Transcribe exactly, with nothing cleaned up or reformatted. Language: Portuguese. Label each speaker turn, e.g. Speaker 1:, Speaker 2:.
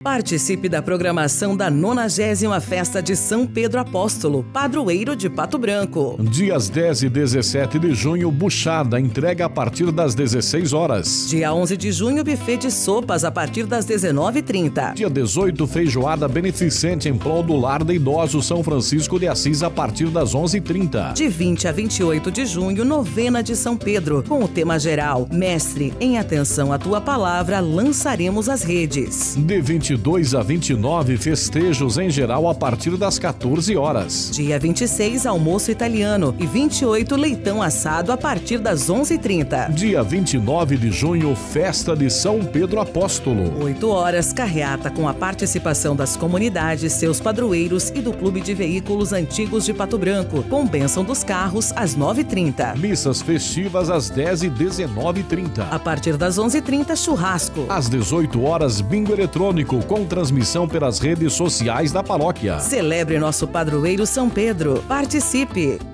Speaker 1: Participe da programação da nonagésima Festa de São Pedro Apóstolo, padroeiro de Pato Branco.
Speaker 2: Dias dez e dezessete de junho, buchada, entrega a partir das dezesseis horas.
Speaker 1: Dia onze de junho, buffet de sopas a partir das dezenove e trinta.
Speaker 2: Dia dezoito, feijoada beneficente em prol do Lar de Idosos São Francisco de Assis a partir das onze e trinta.
Speaker 1: De vinte a vinte e oito de junho, novena de São Pedro, com o tema geral, Mestre, em atenção à tua palavra, lançaremos as redes.
Speaker 2: De vinte e dois a vinte e nove, festejos em geral a partir das quatorze horas.
Speaker 1: Dia vinte e seis, almoço italiano e vinte e oito, leitão assado a partir das onze e trinta.
Speaker 2: Dia vinte e nove de junho, festa de São Pedro Apóstolo.
Speaker 1: oito horas, carreata com a participação das comunidades, seus padroeiros e do Clube de Veículos Antigos de Pato Branco, com bênção dos carros às nove e trinta.
Speaker 2: Missas festivas às dez e dezenove e trinta.
Speaker 1: A partir das onze e trinta, churrasco.
Speaker 2: Às dezoito horas, bingo eletrônico com transmissão pelas redes sociais da paróquia.
Speaker 1: Celebre nosso padroeiro São Pedro. Participe!